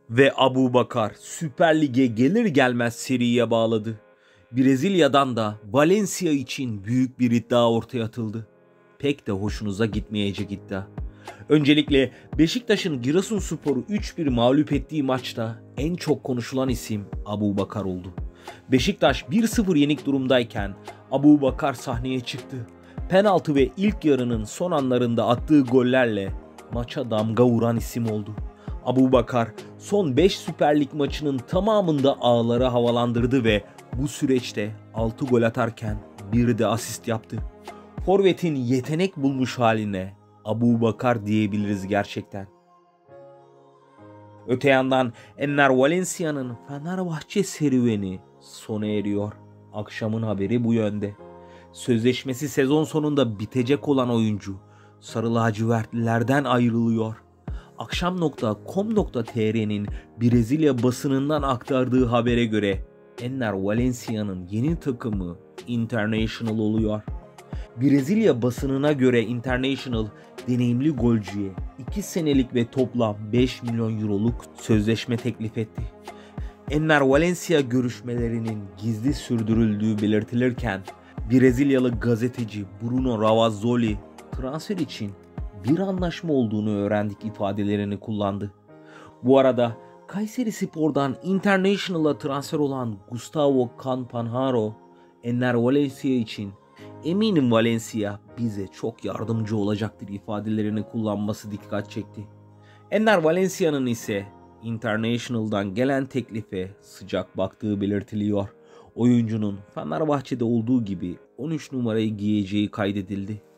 Ve Abubakar Süper Lig'e gelir gelmez seriye bağladı. Brezilya'dan da Valencia için büyük bir iddia ortaya atıldı. Pek de hoşunuza gitmeyecek iddia. Öncelikle Beşiktaş'ın Giresunspor'u 3-1 mağlup ettiği maçta en çok konuşulan isim Abubakar oldu. Beşiktaş 1-0 yenik durumdayken Abubakar sahneye çıktı. Penaltı ve ilk yarının son anlarında attığı gollerle maça damga vuran isim oldu. Abubakar son 5 Süper Lig maçının tamamında ağları havalandırdı ve bu süreçte 6 gol atarken bir de asist yaptı. Forvet'in yetenek bulmuş haline Abubakar diyebiliriz gerçekten. Öte yandan Enner Valencia'nın Fenerbahçe serüveni sona eriyor. Akşamın haberi bu yönde. Sözleşmesi sezon sonunda bitecek olan oyuncu Sarı lacivertlilerden ayrılıyor. Akşam.com.tr'nin Brezilya basınından aktardığı habere göre Enner Valencia'nın yeni takımı International oluyor. Brezilya basınına göre International deneyimli golcüye 2 senelik ve toplam 5 milyon euroluk sözleşme teklif etti. Enner Valencia görüşmelerinin gizli sürdürüldüğü belirtilirken Brezilyalı gazeteci Bruno Ravazzoli transfer için bir anlaşma olduğunu öğrendik ifadelerini kullandı. Bu arada Kayserispor'dan International'a transfer olan Gustavo Campanaro, Enner Valencia için "Eminim Valencia bize çok yardımcı olacaktır" ifadelerini kullanması dikkat çekti. Enner Valencia'nın ise International'dan gelen teklife sıcak baktığı belirtiliyor. Oyuncunun Fenerbahçe'de olduğu gibi 13 numarayı giyeceği kaydedildi.